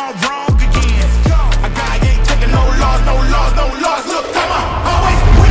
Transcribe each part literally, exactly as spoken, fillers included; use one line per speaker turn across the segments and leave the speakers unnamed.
gone wrong again. A guy ain't taking no loss, no loss, no loss. Look, come on, always win.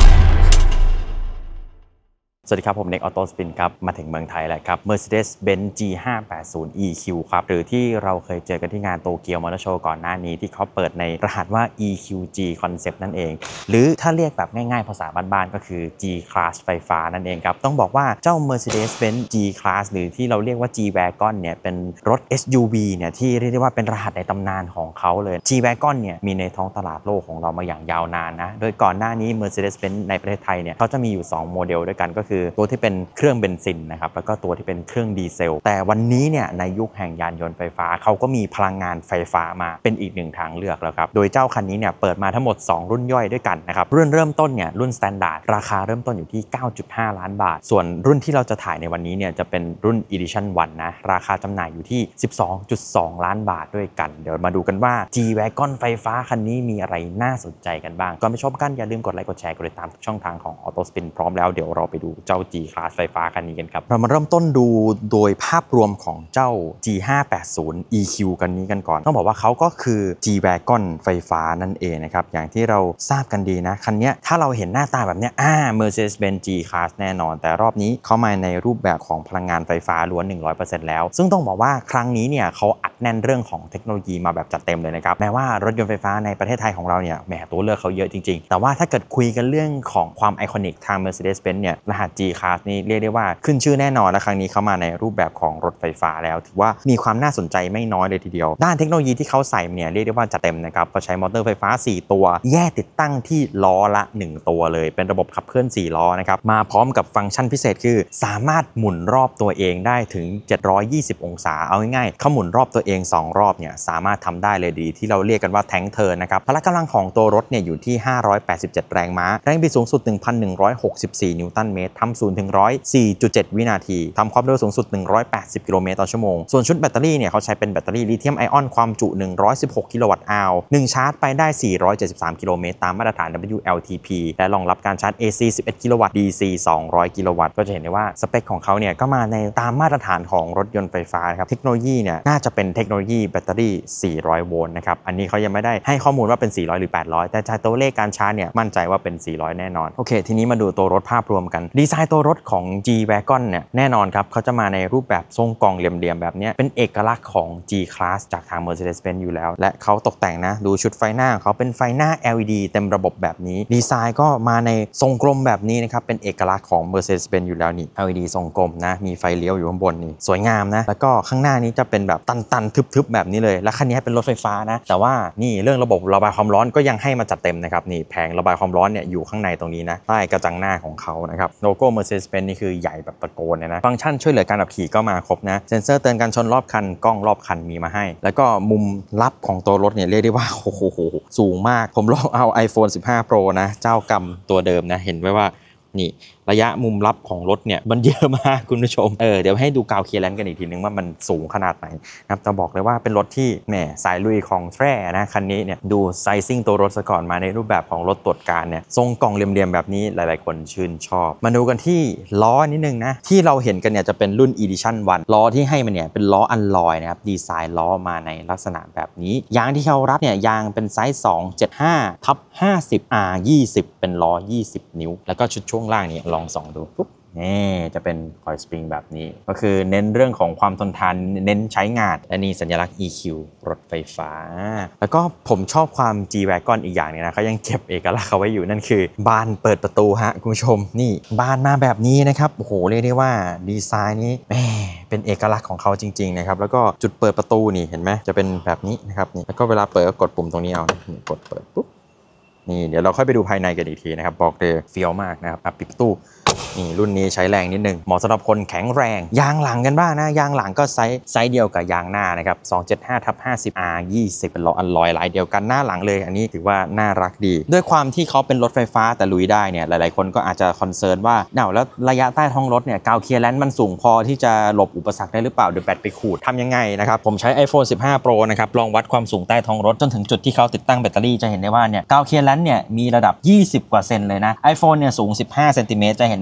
สวัสดีครับผมเน็กออโต้สปินครับมาถึงเมืองไทยแล้วครับ Mercedes-Benz จี ห้าแปดศูนย์ อี คิว ครับหรือที่เราเคยเจอกันที่งานโตเกียวมอเตอร์โชว์ก่อนหน้านี้ที่เขาเปิดในรหัสว่า อี คิว จี Concept นั่นเองหรือถ้าเรียกแบบง่ายๆภาษาบ้านๆก็คือ G Class ไฟฟ้านั่นเองครับต้องบอกว่าเจ้า Mercedes-Benz G Class หรือที่เราเรียกว่า G Wagon เนี่ยเป็นรถ เอส ยู วี เนี่ยที่เรียกได้ว่าเป็นรหัสในตำนานของเขาเลย G Wagon เนี่ยมีในท้องตลาดโลกของเรามาอย่างยาวนานนะโดยก่อนหน้านี้ Mercedes-Benz ในประเทศไทยเนี่ยเขาจะมีอยู่สองโมเดลด้วยกันก็คือตัวที่เป็นเครื่องเบนซินนะครับแล้วก็ตัวที่เป็นเครื่องดีเซลแต่วันนี้เนี่ยในยุคแห่งยานยนต์ไฟฟ้าเขาก็มีพลังงานไฟฟ้ามาเป็นอีกหนึ่งทางเลือกแล้วครับโดยเจ้าคันนี้เนี่ยเปิดมาทั้งหมดสองรุ่นย่อยด้วยกันนะครับรุ่นเริ่มต้นเนี่ยรุ่น Standard ราคาเริ่มต้นอยู่ที่ เก้าจุดห้า ล้านบาทส่วนรุ่นที่เราจะถ่ายในวันนี้เนี่ยจะเป็นรุ่น Edition วันนะราคาจำหน่ายอยู่ที่ สิบสองจุดสอง ล้านบาทด้วยกันเดี๋ยวมาดูกันว่า G Wagon ไฟฟ้าคันนี้มีอะไรน่าสนใจกันบ้างก่อนไปชมกันอย่าลืมกดไลค์กดแชร์กดติดตามทุกช่องทางของ Auto Spin พร้อมแล้วเดี๋ยวเราไปดูเจ้า G Class ไฟฟ้าคันนี้กันครับเรามาเริ่มต้นดูโดยภาพรวมของเจ้า จี ห้าแปดศูนย์ อี คิว กันนี้กันก่อนต้องบอกว่าเขาก็คือ G Wagon ไฟฟ้านั่นเองนะครับอย่างที่เราทราบกันดีนะคันนี้ถ้าเราเห็นหน้าตาแบบนี้อ่า Mercedes-Benz G Class แน่นอนแต่รอบนี้เขามาในรูปแบบของพลังงานไฟฟ้าล้วน หนึ่งร้อยเปอร์เซ็นต์ แล้วซึ่งต้องบอกว่าครั้งนี้เนี่ยเขาอัดแน่นเรื่องของเทคโนโลยีมาแบบจัดเต็มเลยนะครับแม้ว่ารถยนต์ไฟฟ้าในประเทศไทยของเราเนี่ยแหมตัวเลือกเขาเยอะจริงๆแต่ว่าถ้าเกิดคุยกันเรื่องของความไอคอนิกทาง Mercedes-Benz เนี่ยรหัส G Class นี่เรียกได้ว่าขึ้นชื่อแน่นอนและครั้งนี้เขามาในรูปแบบของรถไฟฟ้าแล้วถือว่ามีความน่าสนใจไม่น้อยเลยทีเดียวด้านเทคโนโลยีที่เขาใส่เนี่ยเรียกได้ว่าจัดเต็มนะครับเขาใช้มอเตอร์ไฟฟ้าสี่ตัวแยกติดตั้งที่ล้อละหนึ่งตัวเลยเป็นระบบขับเคลื่อนสี่ล้อนะครับมาพร้อมกับฟังก์ชันพิเศษคือสามารถหมุนรอบตัวเองได้ถึงเจ็ดร้อยยี่สิบองศาเอาง่ายๆเขาหมุนรอบตัวเองสองรอบเนี่ยสามารถทำได้เลยดีที่เราเรียกกันว่าแทงเทิร์นนะครับพละกำลังของตัวรถเนี่ยอยู่ที่ห้าร้อยแปดสิบเจ็ดแรงม้าแรงบิดสูงสุด หนึ่งพันหนึ่งร้อยหกสิบสี่ นิวตันเมตรทำศูนย์ถึงหนึ่งร้อยสี่จุดเจ็ด วินาทีทำความเร็วสูงสุดหนึ่งร้อยแปดสิบกิโลเมตรต่อชั่วโมงส่วนชุดแบตเตอรี่เนี่ยเขาใช้เป็นแบตเตอรี่ลิเธียมไอออนความจุหนึ่งร้อยสิบหกกิโลวัตต์อาวร์หนึ่งชาร์จไปได้สี่ร้อยเจ็ดสิบสามกิโลเมตรตามมาตรฐาน ดับเบิลยู แอล ที พี และรองรับการชาร์จ เอ ซี สิบเอ็ดกิโลวัตต์ ดี ซี สองร้อยกิโลวัตต์ก็จะเห็นได้ว่าสเปคของเขาเนี่ยก็มาในตามมาตรฐานของรถยนต์ไฟฟ้าครับเทคโนโลยีเนี่ยน่าจะเป็นเทคโนโลยีแบตเตอรี่สี่ร้อยโวลต์นะครับอันนี้เขายังไม่ได้ให้ข้อมูลว่าเป็นสี่ร้อยหรือแปดร้อยแต่จากตัวเลขการชาร์จเนี่ยมั่นใจว่าเป็นสี่ร้อยแน่นอนโอเคทีนี้มาดูตัวรถภาพรวมกันดีไซน์ตัวรถของ G Wagon เนี่ยแน่นอนครับเขาจะมาในรูปแบบทรงกล่องเหลี่ยมๆแบบนี้เป็นเอกลักษณ์ของ G Class จากทาง Mercedes-Benz อยู่แล้วและเขาตกแต่งนะดูชุดไฟหน้าเขาเป็นไฟหน้า แอล อี ดี เต็มระบบแบบนี้ดีไซน์ก็มาในทรงกลมแบบนี้นะครับเป็นเอกลักษณ์ของ Mercedes-Benz อยู่แล้วนี่ แอล อี ดี ทรงกลมนะมีไฟเลี้ยวอยู่ข้างบนนี่สวยงามนะแล้วก็ข้างหน้านี้จะเป็นแบบตันๆทึบๆแบบนี้เลยและคันนี้เป็นรถไฟฟ้านะแต่ว่านี่เรื่องระบบระบายความร้อนก็ยังให้มาจัดเต็มนะครับนี่แผงระบายความร้อนเนี่ยอยู่ข้างในตรงนี้นะใต้กระจังหน้าของเขานะครับโลโก้ Mercedes-Benz นี่คือใหญ่แบบตะโกนเลยนะฟังก์ชันช่วยเหลือการขับขี่ก็มาครบนะเซ็นเซอร์เตือนการชนรอบคันกล้องรอบคันมีมาให้แล้วก็มุมลับของตัวรถเนี่ยเรียกได้ว่าโอ้โหสูงมากผมลองเอา ไอโฟน สิบห้า โปร นะเจ้ากรรมตัวเดิมนะเห็นไว้ว่านี่ระยะมุมลับของรถเนี่ยมันเยอะมากคุณผู้ชมเออเดี๋ยวให้ดูกาวเคลียร์แลนด์กันอีกทีนึงว่ามันสูงขนาดไหนนะครับจะบอกเลยว่าเป็นรถที่แหมสายลุยของแท้นะคันนี้เนี่ยดูไซซิ่งตัวรถซะก่อนมาในรูปแบบของรถตรวจการเนี่ยทรงกล่องเหลี่ยมๆแบบนี้หลายๆคนชื่นชอบมาดูกันที่ล้อนิดนึงนะที่เราเห็นกันเนี่ยจะเป็นรุ่น Edition วันล้อที่ให้มันเนี่ยเป็นล้ออัลลอยนะครับดีไซน์ล้อมาในลักษณะแบบนี้ยางที่เขารับเนี่ยยางเป็นไซส์ สองเจ็ดห้า ทับ ห้าสิบ อาร์ ยี่สิบ เป็นล้อยี่สิบนิ้วแล้วก็ชุดช่วงล่างนี่ลองส่องดูปุ๊บนี่จะเป็นคอยสปริงแบบนี้ก็คือเน้นเรื่องของความทนทานเน้นใช้งานและนี่สัญลักษณ์ อี คิว รถไฟฟ้าแล้วก็ผมชอบความ G Wagon อีกอย่างนึงนะเขายังเก็บเอกลักษณ์เขาไว้อยู่นั่นคือบานเปิดประตูฮะคุณผู้ชมนี่บานมาแบบนี้นะครับโอ้โหเรียกได้ว่าดีไซน์นี้แหมเป็นเอกลักษณ์ของเขาจริงๆนะครับแล้วก็จุดเปิดประตูนี่เห็นไหมจะเป็นแบบนี้นะครับนี่แล้วก็เวลาเปิดก็กดปุ่มตรงนี้เอานี่กดเปิดปุ๊บนี่เดี๋ยวเราค่อยไปดูภายในกันอีกทีนะครับบอกเลยเฟี้ยวมากนะครับปิดประตูนี่รุ่นนี้ใช้แรงนิดนึงเหมาะสำหรับคนแข็งแรงยางหลังกันบ้างนะยางหลังก็ไซส์ไซส์เดียวกับยางหน้านะครับ สองเจ็ดห้า ทับ ห้าสิบ อาร์ ยี่สิบ เป็นล้ออัลลอยลายเดียวกันหน้าหลังเลยอันนี้ถือว่าน่ารักดีด้วยความที่เขาเป็นรถไฟฟ้าแต่ลุยได้เนี่ยหลายๆคนก็อาจจะคอนเซิร์นว่าเน่าแล้วระยะใต้ท้องรถเนี่ยกาวเคลียร์แลนด์มันสูงพอที่จะหลบอุปสรรคได้หรือเปล่าเดี๋ยวแบตไปขูดทำยังไงนะครับผมใช้ ไอโฟน สิบห้า โปร นะครับลองวัดความสูงใต้ท้องรถจนถึงจุดที่เขาติดตั้งแบตเตอรี่จะเห็นได้ว่าเนี่ยกาวเคลียร์แลนด์เนี่ยมีระดับยี่สิบกว่าเซนเลยนะ ไอโฟน เนี่ยสูงสิบห้าเซนติเมตรจะเห็นได้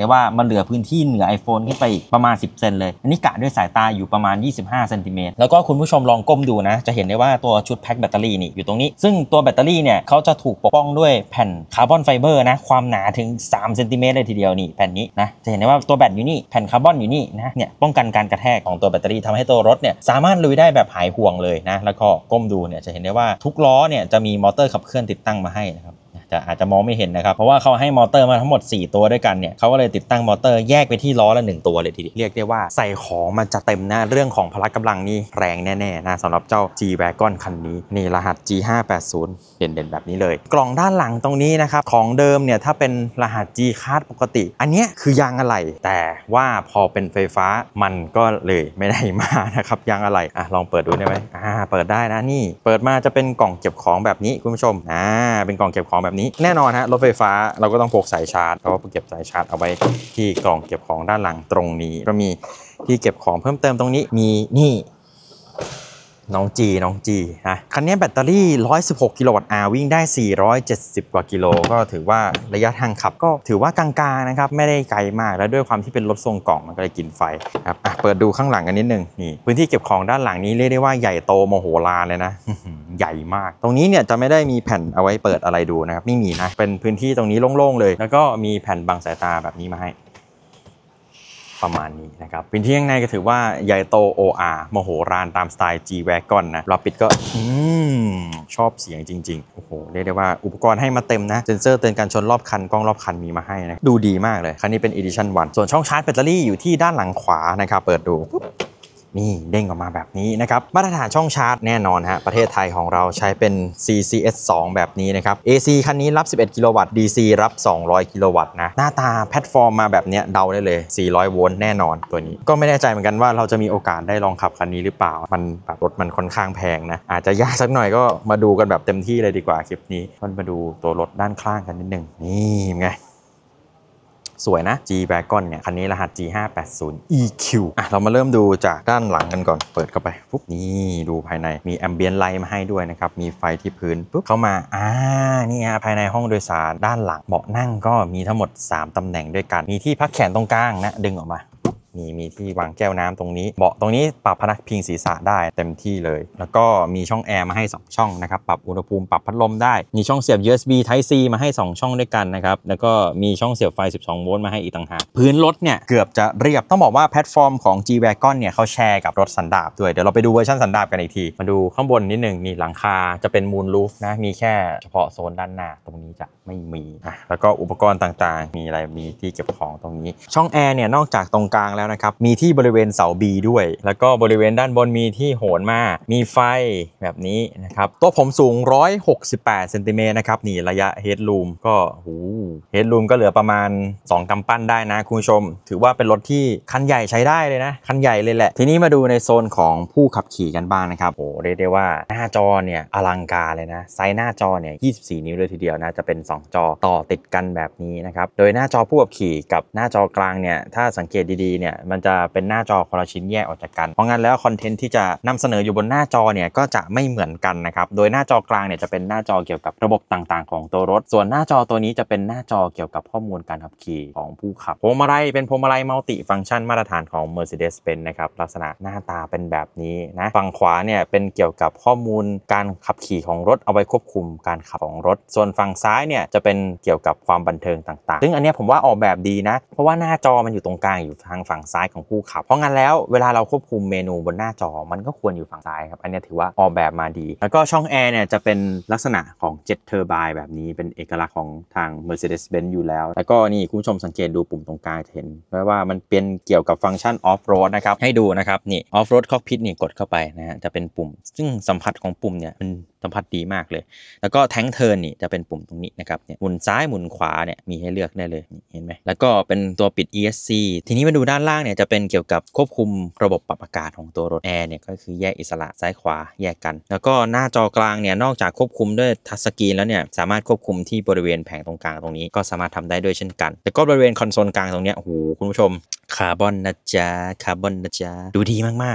ได้ว่ามันเหลือพื้นที่เหนือ iPhone ขึ้นไปอีกประมาณสิบเซนเลยอันนี้กะด้วยสายตาอยู่ประมาณยี่สิบห้าเซนติเมตรแล้วก็คุณผู้ชมลองก้มดูนะจะเห็นได้ว่าตัวชุดแพ็คแบตเตอรี่นี่อยู่ตรงนี้ซึ่งตัวแบตเตอรี่เนี่ยเขาจะถูกปกป้องด้วยแผ่นคาร์บอนไฟเบอร์นะความหนาถึงสามเซนติเมตรเลยทีเดียวนี่แผ่นนี้นะจะเห็นได้ว่าตัวแบตอยู่นี่แผ่นคาร์บอนอยู่นี่นะเนี่ยป้องกันการกระแทกของตัวแบตเตอรี่ทำให้ตัวรถเนี่ยสามารถลุยได้แบบหายห่วงเลยนะแล้วก็ก้มดูเนี่ยจะเห็นได้ว่าทุกล้อเนี่ยจะมีมอเตอร์ขับเคลื่อนติดตั้งมาให้นะครับอาจจะมองไม่เห็นนะครับเพราะว่าเขาให้มอเตอร์มาทั้งหมดสี่ตัวด้วยกันเนี่ยเขาก็เลยติดตั้งมอเตอร์แยกไปที่ล้อละหนึ่งตัวเลยทีเดียวเรียกได้ว่าใส่ของมันจะเต็มนะเรื่องของพละกำลังนี่แรงแน่ๆนะสำหรับเจ้า G-Wagon คันนี้นี่รหัส จี ห้าแปดศูนย์ เด่นๆแบบนี้เลยกล่องด้านหลังตรงนี้นะครับของเดิมเนี่ยถ้าเป็นรหัส G Card ปกติอันนี้คือยางอะไหล่แต่ว่าพอเป็นไฟฟ้ามันก็เลยไม่ได้มานะครับยางอะไหล่อ่ะลองเปิดดูได้ไหมอ่าเปิดได้นะนี่เปิดมาจะเป็นกล่องเก็บของแบบนี้คุณผู้ชมอ่าเป็นกล่องเก็บของแบบนี้แน่นอนฮะรถไฟฟ้าเราก็ต้องพกสายชาร์จเราก็เก็บสายชาร์จเอาไว้ที่กล่องเก็บของด้านหลังตรงนี้ก็มีที่เก็บของเพิ่มเติมตรงนี้มีนี่น้องจีน้องจีนะคันนี้แบตเตอรี่หนึ่งร้อยสิบหกกิโลวัตต์อาวร์วิ่งได้สี่ร้อยเจ็ดสิบกว่ากิโลก็ถือว่าระยะทางขับก็ถือว่ากลางๆนะครับไม่ได้ไกลมากแล้วด้วยความที่เป็นรถทรงกล่องมันก็เลยกินไฟครับอ่ะเปิดดูข้างหลังกันนิดนึงนี่พื้นที่เก็บของด้านหลังนี้เรียกได้ว่าใหญ่โตมโหฬารเลยนะ ใหญ่มากตรงนี้เนี่ยจะไม่ได้มีแผ่นเอาไว้เปิดอะไรดูนะครับไม่มีนะเป็นพื้นที่ตรงนี้โล่งๆเลยแล้วก็มีแผ่นบังสายตาแบบนี้มาให้ประมาณนี้นะครับพื้นที่ข้างในก็ถือว่าใหญ่โต โอ อาร์ มโหฬารตามสไตล์ G-Wagon นะเราปิดก็อืมชอบเสียงจริงๆโอ้โหเรียกได้ว่าอุปกรณ์ให้มาเต็มนะเซ็นเซอร์เตือนการชนรอบคันกล้องรอบคันมีมาให้นะดูดีมากเลยคันนี้เป็น Edition วันส่วนช่องชาร์จแบตเตอรี่อยู่ที่ด้านหลังขวานะครับเปิดดูนี่เด้งออกมาแบบนี้นะครับมาตรฐานช่องชาร์จแน่นอนฮะประเทศไทยของเราใช้เป็น ซี ซี เอส สอง แบบนี้นะครับ เอ ซี คันนี้รับสิบเอ็ดกิโลวัตต์ ดี ซี รับสองร้อยกิโลวัตต์นะหน้าตาแพลตฟอร์มมาแบบนี้เดาได้เลยสี่ร้อยโวลต์แน่นอนตัวนี้ก็ไม่แน่ใจเหมือนกันว่าเราจะมีโอกาสได้ลองขับคันนี้หรือเปล่ามันแบบรถมันค่อนข้างแพงนะอาจจะยากสักหน่อยก็มาดูกันแบบเต็มที่เลยดีกว่าคลิปนี้มาดูตัวรถด้านข้างกันนิดนึงนี่ไงสวยนะ G-Wagon เนี่ยคันนี้รหัส จี ห้าแปดศูนย์ อี คิว อ่ะเรามาเริ่มดูจากด้านหลังกันก่อนเปิดเข้าไปปุ๊บนี่ดูภายในมีแอมเบียนไลท์มาให้ด้วยนะครับมีไฟที่พื้นปุ๊บเข้ามาอ่านี่ฮะภายในห้องโดยสารด้านหลังเบาะนั่งก็มีทั้งหมดสามตำแหน่งด้วยกันมีที่พักแขนตรงกลางนะดึงออกมามีมีที่วางแก้วน้ำตรงนี้เบาะตรงนี้ปรับพนักพิงศีรษะได้เต็มที่เลยแล้วก็มีช่องแอร์มาให้สองช่องนะครับปรับอุณหภูมิปรับพัดลมได้มีช่องเสียบ ยู เอส บี Type C มาให้สองช่องด้วยกันนะครับแล้วก็มีช่องเสียบไฟสิบสองโวลต์มาให้อีกต่างหากพื้นรถเนี่ยเกือบจะเรียบต้องบอกว่าแพลตฟอร์มของ G-Wagon เนี่ยเขาแชร์กับรถสันดาปด้วยเดี๋ยวเราไปดูเวอร์ชันสันดาปกันอีกทีมาดูข้างบนนิดนึงนี่หลังคาจะเป็นมูนรูฟนะมีแค่เฉพาะโซนด้านหน้าตรงนี้จะไม่มีนะแล้วก็อุปกรณ์ต่างๆมีอะไรมีที่เก็บของตรงนี้ช่องแอร์เนี่ยนอกจากตรงกลางแล้วนะครับมีที่บริเวณเสา B ด้วยแล้วก็บริเวณด้านบนมีที่โหนมามีไฟแบบนี้นะครับตัวผมสูงหนึ่งร้อยหกสิบแปดเซนติเมตรนะครับนี่ระยะเฮดรูมก็หูเฮดรูมก็เหลือประมาณสองกำปั้นได้นะคุณผู้ชมถือว่าเป็นรถที่คันใหญ่ใช้ได้เลยนะคันใหญ่เลยแหละทีนี้มาดูในโซนของผู้ขับขี่กันบ้างนะครับโอ้เรียกได้ว่าหน้าจอเนี่ยอลังการเลยนะไซส์หน้าจอเนี่ยยี่สิบสี่นิ้วเลยทีเดียวนะจะเป็นสองจอต่อติดกันแบบนี้นะครับโดยหน้าจอผู้ขับขี่กับหน้าจอกลางเนี่ยถ้าสังเกตดีๆเนี่ยมันจะเป็นหน้าจอคนละชิ้นแยกออกจากกันเพราะงั้นแล้วคอนเทนต์ที่จะนำเสนออยู่บนหน้าจอเนี่ยก็จะไม่เหมือนกันนะครับโดยหน้าจอกลางเนี่ยจะเป็นหน้าจอเกี่ยวกับระบบต่างๆของตัวรถส่วนหน้าจอตัวนี้จะเป็นหน้าจอเกี่ยวกับข้อมูลการขับขี่ของผู้ขับพวงมาลัยเป็นพวงมาลัยมัลติฟังก์ชันมาตรฐานของ Mercedes-Benz นะครับลักษณะหน้าตาเป็นแบบนี้นะฝั่งขวาเนี่ยเป็นเกี่ยวกับข้อมูลการขับขี่ของรถเอาไว้ควบคุมการขับของรถส่วนฝั่งซ้ายเนี่ยจะเป็นเกี่ยวกับความบันเทิงต่างๆซึ่งอันนี้ผมว่าออกแบบดีนะเพราะว่าหน้าจอมันอยู่ตรงกลางอยู่ทางฝั่งซ้ายของผู้ขับเพราะงั้นแล้วเวลาเราควบคุมเมนูบนหน้าจอมันก็ควรอยู่ฝั่งซ้ายครับอันนี้ถือว่าออกแบบมาดีแล้วก็ช่องแอร์เนี่ยจะเป็นลักษณะของเจ็ตเทอร์ไบน์แบบนี้เป็นเอกลักษณ์ของทาง Mercedes-Benz อยู่แล้วแล้วก็นี่คุณผู้ชมสังเกตดูปุ่มตรงกลางจะเห็นว่ามันเป็นเกี่ยวกับฟังก์ชันออฟโรดนะครับให้ดูนะครับนี่ออฟโรดคอกพิทนี่กดเข้าไปนะฮะจะเป็นปุ่มซึ่งสัมผัสของปุ่มเนี่ยมันสัมผัสดีมากเลยแล้วก็แทงเทิร์นนี่จะเป็นปุ่มตรงนี้นะครับเนี่ยหมุนซ้ายหมุนขวาเนี่ยมีให้เลือกได้เลยเห็นไหมแล้วก็เป็นตัวปิด อี เอส ซี ทีนี้มาดูด้านล่างเนี่ยจะเป็นเกี่ยวกับควบคุมระบบปรับอากาศของตัวรถแอร์เนี่ยก็คือแยกอิสระซ้ายขวาแยกกันแล้วก็หน้าจอกลางเนี่ยนอกจากควบคุมด้วยทัชสกรีนแล้วเนี่ยสามารถควบคุมที่บริเวณแผงตรงกลางตรงนี้ก็สามารถทำได้ด้วยเช่นกันแต่ก็บริเวณคอนโซลกลางตรงเนี้ยโอ้โหคุณผู้ชมคาร์บอนนะจ๊ะคาร์บอนนะจ๊ะดูดีมากๆ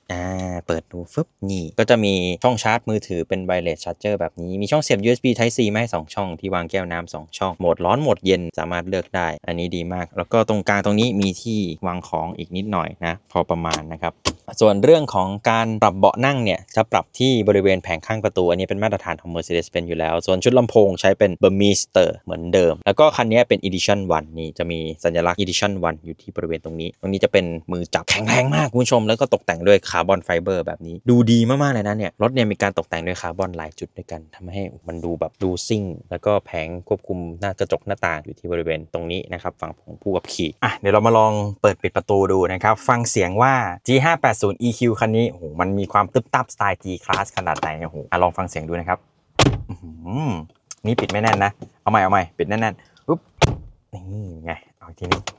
อ่าเปิดดูฟึบนี่ก็จะมีช่องชาร์จมือถือเป็นไวเลสชาร์จเจอร์แบบนี้มีช่องเสียบ ยู เอส บี Type C มาให้สองช่องที่วางแก้วน้ำสองช่องโหมดร้อนโหมดเย็นสามารถเลือกได้อันนี้ดีมากแล้วก็ตรงกลางตรงนี้มีที่วางของอีกนิดหน่อยนะพอประมาณนะครับส่วนเรื่องของการปรับเบาะนั่งเนี่ยจะปรับที่บริเวณแผงข้างประตูอันนี้เป็นมาตรฐานของ Mercedes-Benz อยู่แล้วส่วนชุดลำโพงใช้เป็น Burmester เหมือนเดิมแล้วก็คันนี้เป็น Edition วันนี่จะมีสัญลักษณ์ Edition วันอยู่ที่บริเวณตรงนี้ตรงนี้จะเป็นมือจับแข็งแรงมากคุณผู้ชมแล้วก็ตกแต่งด้วยคาร์บอนไฟเบอร์แบบนี้ดูดีมากๆเลยนะเนี่ยรถเนี่ยมีการตกแต่งด้วยคาร์บอนหลายจุดด้วยกันทำให้มันดูแบบดูซิ่งแล้วก็แผงควบคุมหน้ากระจกหน้าต่างอยู่ที่บริเวณตรงนี้นะครับฝั่งของผู้ขับขี่อ่ะเดี๋ยวเรามาลองเปิดปิดประตูดูนะครับฟังเสียงว่า จี ห้าแปดศูนย์ อี คิว คันนี้โอ้โหมันมีความตึ๊บตับสไตล์ G Class ขนาดไหนโอ้โหอ่ะลองฟังเสียงดูนะครับนี่ปิดไม่แน่นนะเอาใหม่เอาใหม่ปิดแน่นๆปุ๊บนี่ไงเอาทีนี้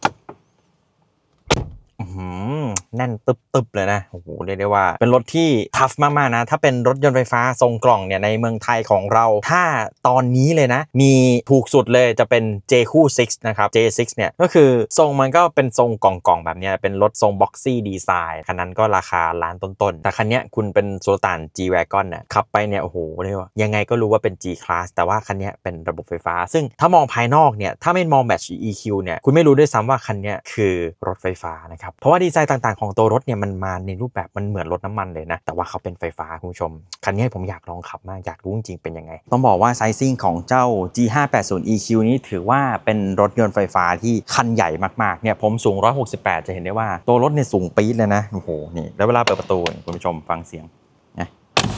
แน่นตึบๆเลยนะโอ้โหเรียกได้ว่าเป็นรถที่ทัฟมากๆนะถ้าเป็นรถยนต์ไฟฟ้าทรงกล่องเนี่ยในเมืองไทยของเราถ้าตอนนี้เลยนะมีถูกสุดเลยจะเป็น เจ คู่ ซิกซ์ นะครับ เจ ซิกซ์ เนี่ยก็คือทรงมันก็เป็นทรงกล่องๆแบบนี้เป็นรถทรงบ็อกซี่ดีไซน์คันนั้นก็ราคาล้านต้นๆแต่คันนี้คุณเป็นโซลตาน G Wagon เนี่ยขับไปเนี่ยโอ้โหเรียกว่ายังไงก็รู้ว่าเป็น G Class แต่ว่าคันนี้เป็นระบบไฟฟ้าซึ่งถ้ามองภายนอกเนี่ยถ้าไม่มองแบบ อี คิว เนี่ยคุณไม่รู้ด้วยซ้ำว่าคันนี้คือรถไฟฟ้านะครับเพราะว่าดีไซน์ต่างๆของตัวรถเนี่ยมันมาในรูปแบบมันเหมือนรถน้ำมันเลยนะแต่ว่าเขาเป็นไฟฟ้าคุณผู้ชมคันนี้ผมอยากลองขับมากอยากรู้จริงๆเป็นยังไงต้องบอกว่าไซซิ่งของเจ้า จี ห้าแปดศูนย์ อี คิว นี้ถือว่าเป็นรถยนต์ไฟฟ้าที่คันใหญ่มากๆเนี่ยผมสูงหนึ่งร้อยหกสิบแปดจะเห็นได้ว่าตัวรถเนี่ยสูงปี๊ดเลยนะโอ้โหนี่แล้วเวลาเปิดประตูคุณผู้ชมฟังเสียงนะ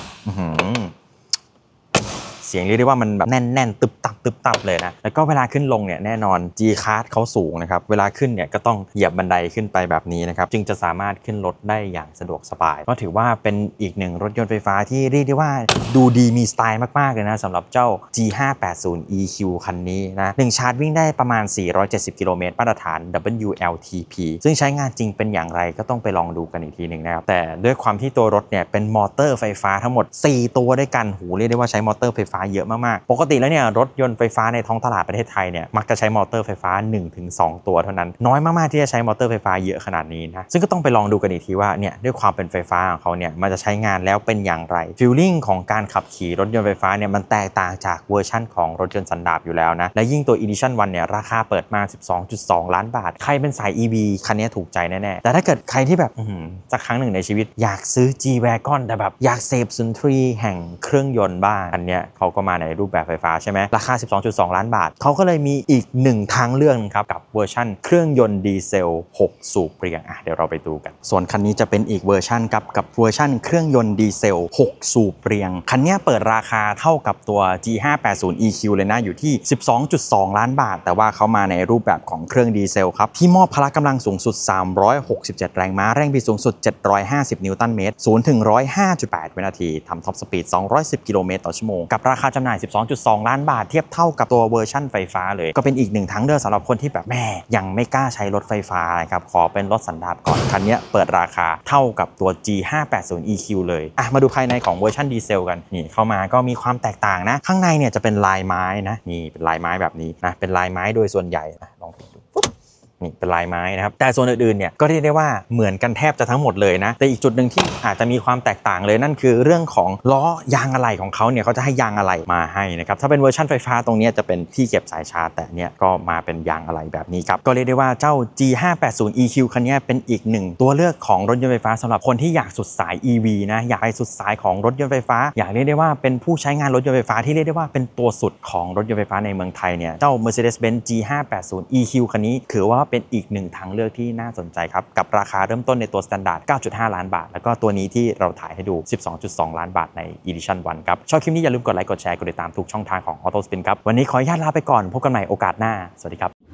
เสียงเรียกได้ว่ามันแบบแน่นๆตึบตับตึบตับเลยนะแล้วก็เวลาขึ้นลงเนี่ยแน่นอน G Class เขาสูงนะครับเวลาขึ้นเนี่ยก็ต้องเหยียบบันไดขึ้นไปแบบนี้นะครับจึงจะสามารถขึ้นรถได้อย่างสะดวกสบายก็ถือว่าเป็นอีกหนึ่งรถยนต์ไฟฟ้าที่เรียกได้ว่าดูดีมีสไตล์มากๆเลยนะสำหรับเจ้า จี ห้าแปดศูนย์ อี คิว คันนี้นะหนึ่งชาร์จวิ่งได้ประมาณสี่ร้อยเจ็ดสิบกิโลเมตรมาตรฐาน ดับเบิลยู แอล ที พี ซึ่งใช้งานจริงเป็นอย่างไรก็ต้องไปลองดูกันอีกทีหนึ่งนะครับแต่ด้วยความที่ตัวรถเนี่ยเป็นมอเตอร์ไฟฟ้าทั้งหมดสี่ตัวด้วยกันหูเรียกได้ว่าใช้มอเตอร์ไฟฟ้าเยอะมากๆปกติแล้วเนี่ยรถยนต์ไฟฟ้าในท้องตลาดประเทศไทยเนี่ยมักจะใช้มอเตอร์ไฟฟ้า หนึ่งถึงสอง ตัวเท่านั้นน้อยมากๆที่จะใช้มอเตอร์ไฟฟ้าเยอะขนาดนี้นะซึ่งก็ต้องไปลองดูกันอีกทีว่าเนี่ยด้วยความเป็นไฟฟ้าของเขาเนี่ยมันจะใช้งานแล้วเป็นอย่างไรฟีลลิ่งของการขับขี่รถยนต์ไฟฟ้าเนี่ยมันแตกต่างจากเวอร์ชั่นของรถยนต์สันดาปอยู่แล้วนะและยิ่งตัว Edition วันเนี่ยราคาเปิดมา สิบสองจุดสอง ล้านบาทใครเป็นสาย อี วี คันนี้ถูกใจแน่ๆแต่ถ้าเกิดใครที่แบบสักครั้งหนึ่งในชีวิตอยากซื้อ G Wagon แต่แบบอยากเสพสุนทรีแห่งเครื่องยนต์บ้างอันเนี้ยเขาก็มาในรูปแบบไฟฟ้าใช่ไหมราคา สิบสองจุดสอง ล้านบาทเขาก็เลยมีอีกหนึ่งทางเลือกครับกับเวอร์ชั่นเครื่องยนต์ดีเซลหกสูบเรียงอ่ะเดี๋ยวเราไปดูกันส่วนคันนี้จะเป็นอีกเวอร์ชันกับกับเวอร์ชั่นเครื่องยนต์ดีเซลหกสูบเรียงคันนี้เปิดราคาเท่ากับตัว จี ห้าแปดศูนย์ อี คิว เลยนะอยู่ที่ สิบสองจุดสอง ล้านบาทแต่ว่าเขามาในรูปแบบของเครื่องดีเซลครับที่มอบพละกำลังสูงสุดสามร้อยหกสิบเจ็ดแรงม้าแรงบิดสูงสุดเจ็ดร้อยห้าสิบนิวตันเมตรศูนย์ถึงหนึ่งร้อยห้าจุดแปดวินาทีทำท็อปสปีดสองร้อยสิบกิโลเมตรต่อชั่วโมงกับราคาจำหน่าย สิบสองจุดสอง ล้านบาทเทียบเท่ากับตัวเวอร์ชั่นไฟฟ้าเลยก็เป็นอีกหนึ่งทางเลือกสำหรับคนที่แบบแม่ยังไม่กล้าใช้รถไฟฟ้านะครับขอเป็นรถสันดาปก่อนคันนี้เปิดราคาเท่ากับตัว จี ห้าแปดศูนย์ อี คิว เลยอ่ะมาดูภายในของเวอร์ชันดีเซลกันนี่เข้ามาก็มีความแตกต่างนะข้างในเนี่ยจะเป็นลายไม้นะนี่เป็นลายไม้แบบนี้นะเป็นลายไม้โดยส่วนใหญ่นะลองดูนี่เป็นลายไม้นะครับแต่ส่วนอื่นๆเนี่ยก็เรียกได้ว่าเหมือนกันแทบจะทั้งหมดเลยนะแต่อีกจุดหนึ่งที่อาจจะมีความแตกต่างเลยนั่นคือเรื่องของล้อยางอะไหล่ของเขาเนี่ยเขาจะให้ยางอะไหล่มาให้นะครับถ้าเป็นเวอร์ชันไฟฟ้าตรงนี้จะเป็นที่เก็บสายชาร์จแต่เนี่ยก็มาเป็นยางอะไหล่แบบนี้ครับก็เรียกได้ว่าเจ้า จี ห้าแปดศูนย์ อี คิว คันนี้เป็นอีกหนึ่งตัวเลือกของรถยนต์ไฟฟ้าสำหรับคนที่อยากสุดสาย อี วี นะอยากให้สุดสายของรถยนต์ไฟฟ้าอยากเรียกได้ว่าเป็นผู้ใช้งานรถยนต์ไฟฟ้าที่เรียกได้ว่าเป็นตัวสุดของรถยนต์ไฟฟ้าในเมืองไทยเนี่ยเจ้า Mercedes-Benz จี ห้าแปดศูนย์ อี คิว คันนี้ถือว่าเป็นอีกหนึ่งทางเลือกที่น่าสนใจครับกับราคาเริ่มต้นในตัว Standard เก้าจุดห้า ล้านบาทแล้วก็ตัวนี้ที่เราถ่ายให้ดู สิบสองจุดสอง ล้านบาทใน Edition วันครับชอบคลิปนี้อย่าลืมกดไลค์กดแชร์กดติดตามทุกช่องทางของ Auto Spin ครับวันนี้ขออนุญาตลาไปก่อนพบกันใหม่โอกาสหน้าสวัสดีครับ